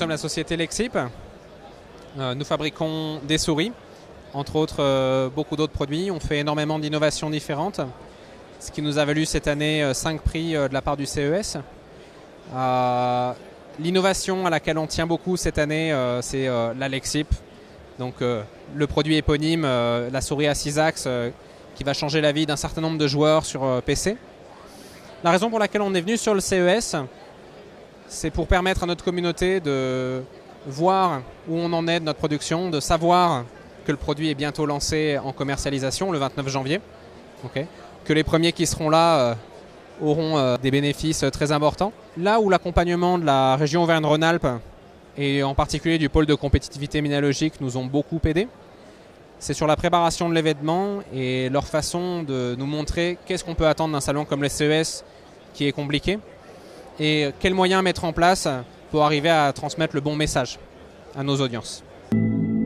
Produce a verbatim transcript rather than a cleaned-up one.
sommes la société Lexip. Euh, nous fabriquons des souris, entre autres euh, beaucoup d'autres produits. On fait énormément d'innovations différentes, ce qui nous a valu cette année euh, cinq prix euh, de la part du C E S. Euh, L'innovation à laquelle on tient beaucoup cette année, euh, c'est euh, la Lexip. Donc euh, le produit éponyme, euh, la souris à six axes, euh, qui va changer la vie d'un certain nombre de joueurs sur euh, P C. La raison pour laquelle on est venu sur le C E S, c'est pour permettre à notre communauté de voir où on en est de notre production, de savoir que le produit est bientôt lancé en commercialisation le vingt-neuf janvier. Okay. Que les premiers qui seront là euh, auront euh, des bénéfices euh, très importants. Là où l'accompagnement de la région Auvergne-Rhône-Alpes et en particulier du pôle de compétitivité minéralogique nous ont beaucoup aidés, c'est sur la préparation de l'événement et leur façon de nous montrer qu'est-ce qu'on peut attendre d'un salon comme le C E S qui est compliqué et quels moyens mettre en place pour arriver à transmettre le bon message à nos audiences.